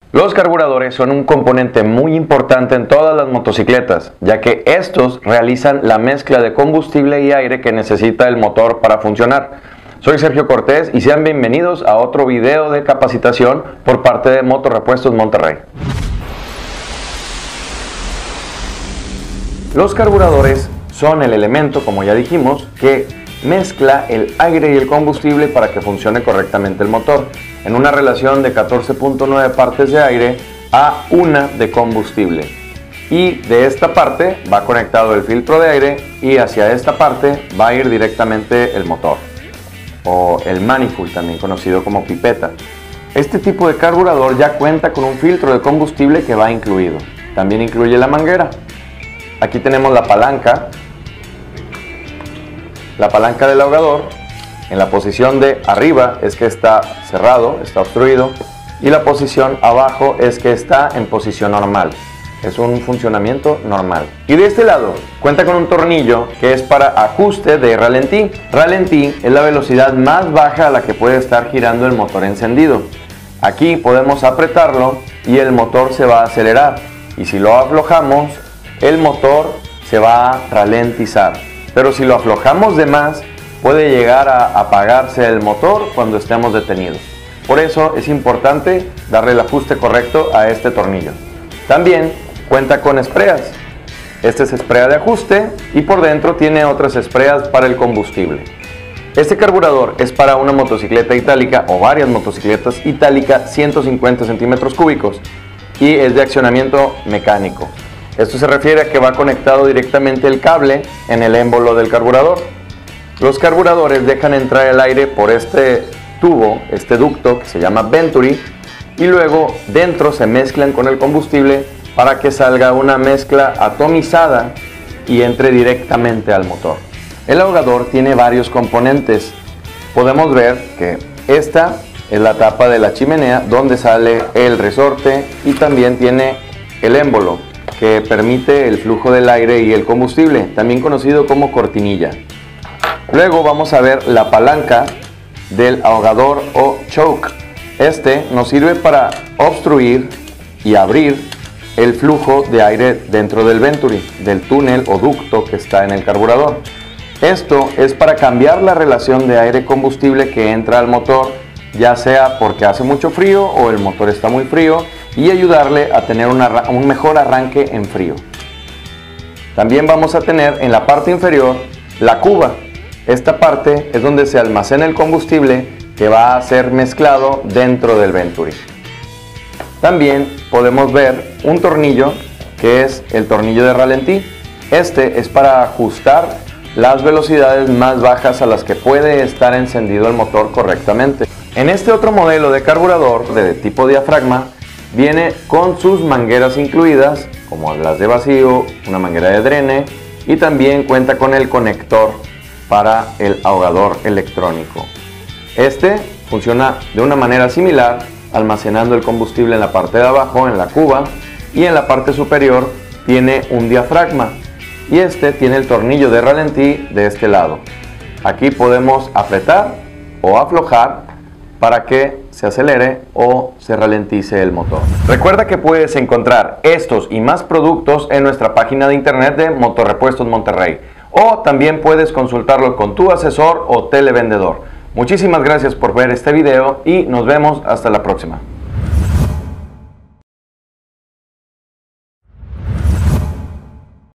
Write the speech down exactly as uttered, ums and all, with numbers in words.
Los carburadores son un componente muy importante en todas las motocicletas, ya que estos realizan la mezcla de combustible y aire que necesita el motor para funcionar. Soy Sergio Cortés y sean bienvenidos a otro video de capacitación por parte de Motorrepuestos Monterrey. Los carburadores son el elemento, como ya dijimos, que mezcla el aire y el combustible para que funcione correctamente el motor, en una relación de catorce punto nueve partes de aire a una de combustible. Y de esta parte va conectado el filtro de aire y hacia esta parte va a ir directamente el motor, o el manifold, también conocido como pipeta. Este tipo de carburador ya cuenta con un filtro de combustible que va incluido. También incluye la manguera. Aquí tenemos la palanca, la palanca del ahogador. En la posición de arriba es que está cerrado, está obstruido, y la posición abajo es que está en posición normal. Es un funcionamiento normal. Y de este lado cuenta con un tornillo que es para ajuste de ralentí. Ralentí es la velocidad más baja a la que puede estar girando el motor encendido. Aquí podemos apretarlo y el motor se va a acelerar. Y si lo aflojamos, el motor se va a ralentizar. Pero si lo aflojamos de más, puede llegar a apagarse el motor cuando estemos detenidos. Por eso es importante darle el ajuste correcto a este tornillo. También cuenta con espreas. Este es esprea de ajuste y por dentro tiene otras espreas para el combustible. Este carburador es para una motocicleta itálica o varias motocicletas itálicas ciento cincuenta centímetros cúbicos y es de accionamiento mecánico. Esto se refiere a que va conectado directamente el cable en el émbolo del carburador. Los carburadores dejan entrar el aire por este tubo, este ducto que se llama Venturi, y luego dentro se mezclan con el combustible para que salga una mezcla atomizada y entre directamente al motor. El ahogador tiene varios componentes. Podemos ver que esta es la tapa de la chimenea donde sale el resorte y también tiene el émbolo que permite el flujo del aire y el combustible, también conocido como cortinilla. Luego vamos a ver la palanca del ahogador o choke. Este nos sirve para obstruir y abrir el flujo de aire dentro del Venturi, del túnel o ducto que está en el carburador. Esto es para cambiar la relación de aire-combustible que entra al motor, ya sea porque hace mucho frío o el motor está muy frío, y ayudarle a tener una, un mejor arranque en frío. También vamos a tener en la parte inferior la cuba. Esta parte es donde se almacena el combustible que va a ser mezclado dentro del Venturi. También podemos ver un tornillo que es el tornillo de ralentí. Este es para ajustar las velocidades más bajas a las que puede estar encendido el motor correctamente. En este otro modelo de carburador de tipo diafragma viene con sus mangueras incluidas, como las de vacío, una manguera de drene, y también cuenta con el conector para el ahogador electrónico. Este funciona de una manera similar, almacenando el combustible en la parte de abajo, en la cuba, y en la parte superior tiene un diafragma, y este tiene el tornillo de ralentí de este lado. Aquí podemos apretar o aflojar para que se acelere o se ralentice el motor. Recuerda que puedes encontrar estos y más productos en nuestra página de internet de Motorrepuestos Monterrey, o también puedes consultarlo con tu asesor o televendedor. Muchísimas gracias por ver este video y nos vemos hasta la próxima.